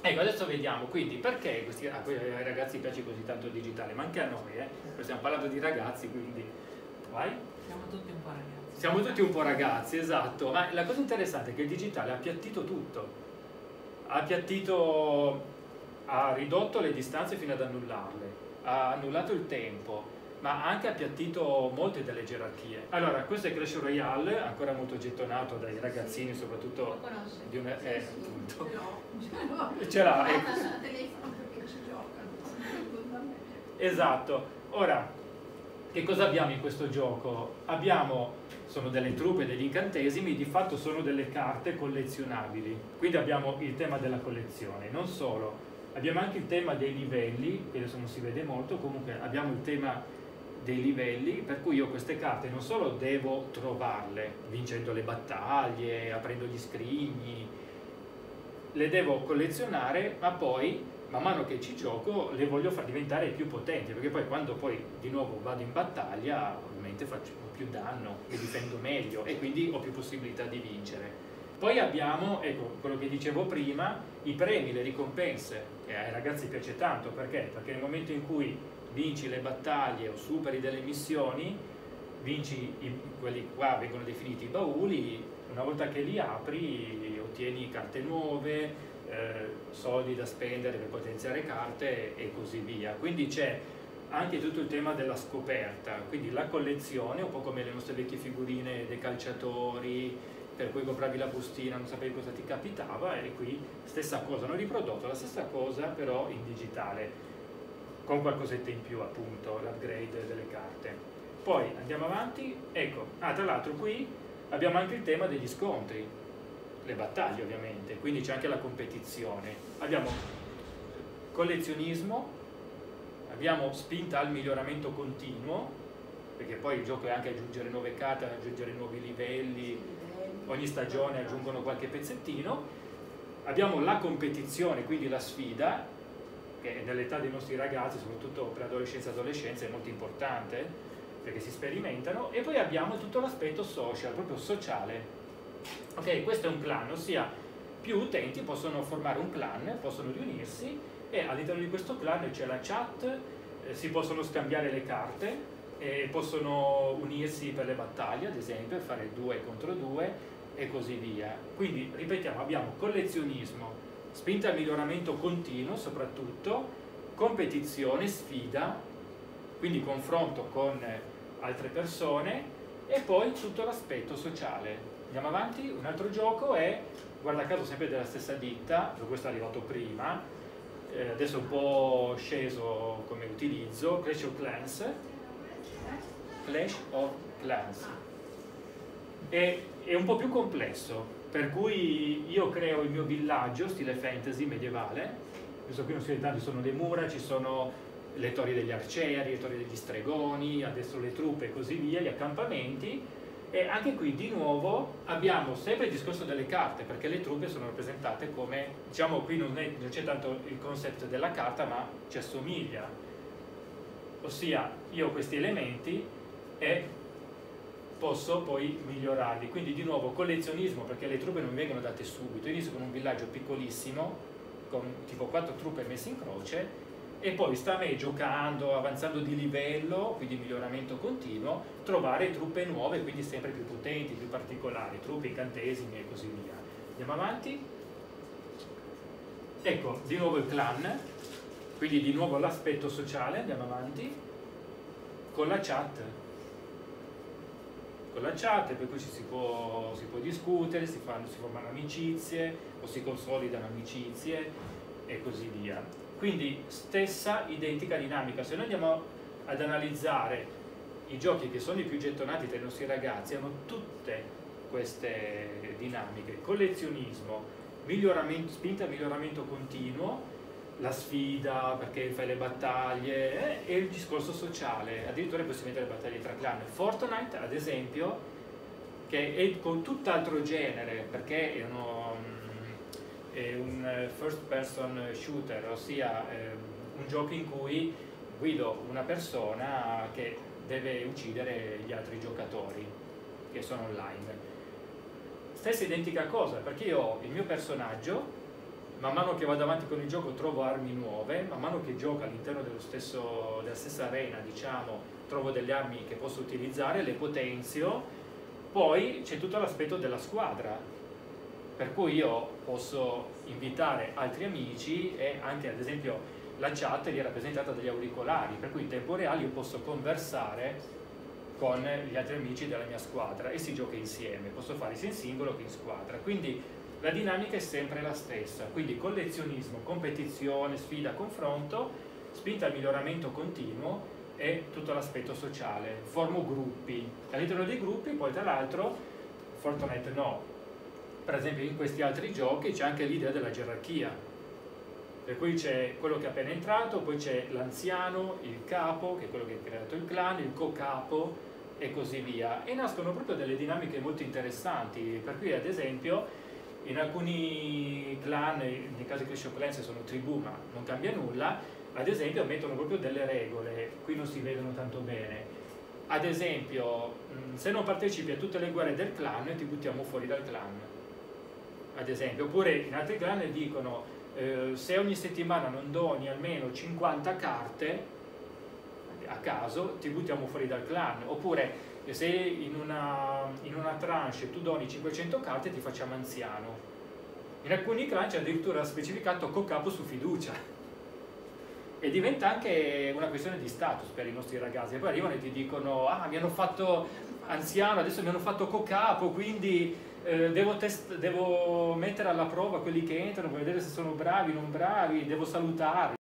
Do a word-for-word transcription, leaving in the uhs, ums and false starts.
Ecco, adesso vediamo, quindi, perché questi, ah, ai ragazzi piace così tanto il digitale, ma anche a noi, eh? Stiamo parlando di ragazzi, quindi, vai? Siamo tutti un po' ragazzi. Siamo tutti un po' ragazzi, esatto, ma la cosa interessante è che il digitale ha appiattito tutto, ha appiattito, ha ridotto le distanze fino ad annullarle, ha annullato il tempo, ma ha anche appiattito molte delle gerarchie. Allora, questo è Clash Royale, ancora molto gettonato dai ragazzini, soprattutto Lo conosci? di una... Eh, Sì, sì. appunto. No. Ce l'ha, ecco. Ah, sul telefono perché ci giocano. Esatto. Ora, che cosa abbiamo in questo gioco? Abbiamo, sono delle truppe, degli incantesimi, di fatto sono delle carte collezionabili. Quindi abbiamo il tema della collezione, non solo. Abbiamo anche il tema dei livelli, che adesso non si vede molto, comunque abbiamo il tema dei livelli, per cui io queste carte non solo devo trovarle, vincendo le battaglie, aprendo gli scrigni, le devo collezionare, ma poi, man mano che ci gioco, le voglio far diventare più potenti, perché poi quando poi di nuovo vado in battaglia, ovviamente faccio più danno, mi difendo meglio e quindi ho più possibilità di vincere. Poi abbiamo, ecco, quello che dicevo prima, i premi, le ricompense, che ai ragazzi piace tanto, perché? Perché nel momento in cui vinci le battaglie o superi delle missioni, vinci i, quelli qua vengono definiti i bauli, una volta che li apri ottieni carte nuove, eh, soldi da spendere per potenziare carte e così via. Quindi c'è anche tutto il tema della scoperta, quindi la collezione, un po' come le nostre vecchie figurine dei calciatori, per cui compravi la bustina, non sapevi cosa ti capitava, e qui stessa cosa, hanno riprodotto la stessa cosa però in digitale, con qualcosetta in più, appunto, l'upgrade delle carte. Poi andiamo avanti, ecco, ah, tra l'altro qui abbiamo anche il tema degli scontri, le battaglie ovviamente, quindi c'è anche la competizione. Abbiamo collezionismo, abbiamo spinta al miglioramento continuo, perché poi il gioco è anche aggiungere nuove carte, aggiungere nuovi livelli, ogni stagione aggiungono qualche pezzettino. Abbiamo la competizione, quindi la sfida, che nell'età dei nostri ragazzi, soprattutto per adolescenza e adolescenza, è molto importante, perché si sperimentano. E poi abbiamo tutto l'aspetto social, proprio sociale. Ok, questo è un clan, ossia più utenti possono formare un clan, possono riunirsi, e all'interno di questo clan c'è la chat, eh, si possono scambiare le carte, e possono unirsi per le battaglie, ad esempio, fare due contro due e così via. Quindi, ripetiamo, abbiamo collezionismo, spinta al miglioramento continuo soprattutto, competizione, sfida, quindi confronto con altre persone, e poi tutto l'aspetto sociale. Andiamo avanti, un altro gioco è, guarda caso sempre della stessa ditta, questo è arrivato prima, eh, adesso è un po' sceso come utilizzo, Clash of Clans, Clash of Clans. È, è un po' più complesso, per cui io creo il mio villaggio stile fantasy medievale. Adesso qui non si vede tanto, ci sono le mura, ci sono le torri degli arcieri, le torri degli stregoni, adesso le truppe e così via, gli accampamenti, e anche qui di nuovo abbiamo sempre il discorso delle carte, perché le truppe sono rappresentate come, diciamo, qui non c'è tanto il concept della carta, ma ci assomiglia, ossia io ho questi elementi e posso poi migliorarli. Quindi di nuovo collezionismo, perché le truppe non mi vengono date subito. Io inizio con un villaggio piccolissimo, con tipo quattro truppe messe in croce, e poi sta a me, giocando, avanzando di livello, quindi miglioramento continuo, trovare truppe nuove, quindi sempre più potenti, più particolari, truppe, incantesimi e così via. Andiamo avanti. Ecco, di nuovo il clan, quindi di nuovo l'aspetto sociale, andiamo avanti, con la chat. Con la chat, per cui ci si può, si può discutere, si, fanno, si formano amicizie o si consolidano amicizie e così via. Quindi stessa identica dinamica. Se noi andiamo ad analizzare i giochi che sono i più gettonati tra i nostri ragazzi, hanno tutte queste dinamiche: collezionismo, miglioramento, spinta al miglioramento continuo, la sfida perché fai le battaglie, eh, e il discorso sociale. Addirittura è possibile mettere battaglie tra clan. Fortnite, ad esempio, che è con tutt'altro genere, perché è, uno, è un first person shooter, ossia eh, un gioco in cui guido una persona che deve uccidere gli altri giocatori che sono online. Stessa identica cosa, perché io ho il mio personaggio man mano che vado avanti con il gioco trovo armi nuove, man mano che gioco all'interno dello stesso, della stessa arena, diciamo, trovo delle armi che posso utilizzare, le potenzio, poi c'è tutto l'aspetto della squadra, per cui io posso invitare altri amici e anche ad esempio la chat è rappresentata dagli auricolari, per cui in tempo reale io posso conversare con gli altri amici della mia squadra e si gioca insieme, posso fare sia in singolo che in squadra, quindi la dinamica è sempre la stessa, quindi collezionismo, competizione, sfida, confronto, spinta al miglioramento continuo e tutto l'aspetto sociale. Formo gruppi, all'interno dei gruppi poi tra l'altro Fortnite no, per esempio in questi altri giochi c'è anche l'idea della gerarchia, per cui c'è quello che è appena entrato, poi c'è l'anziano, il capo, che è quello che ha creato il clan, il co-capo e così via, e nascono proprio delle dinamiche molto interessanti, per cui ad esempio in alcuni clan, nel caso di Clash of Clans sono tribù ma non cambia nulla, ad esempio mettono proprio delle regole, qui non si vedono tanto bene, ad esempio se non partecipi a tutte le guerre del clan ti buttiamo fuori dal clan, ad esempio, oppure in altri clan dicono eh, se ogni settimana non doni almeno cinquanta carte a caso ti buttiamo fuori dal clan, oppure se in una, in una tranche tu doni cinquecento carte ti facciamo anziano. In alcuni clan c'è addirittura specificato co-capo su fiducia e diventa anche una questione di status per i nostri ragazzi, e poi arrivano e ti dicono ah mi hanno fatto anziano, adesso mi hanno fatto co-capo, quindi eh, devo, test devo mettere alla prova quelli che entrano per vedere se sono bravi o non bravi, devo salutarli.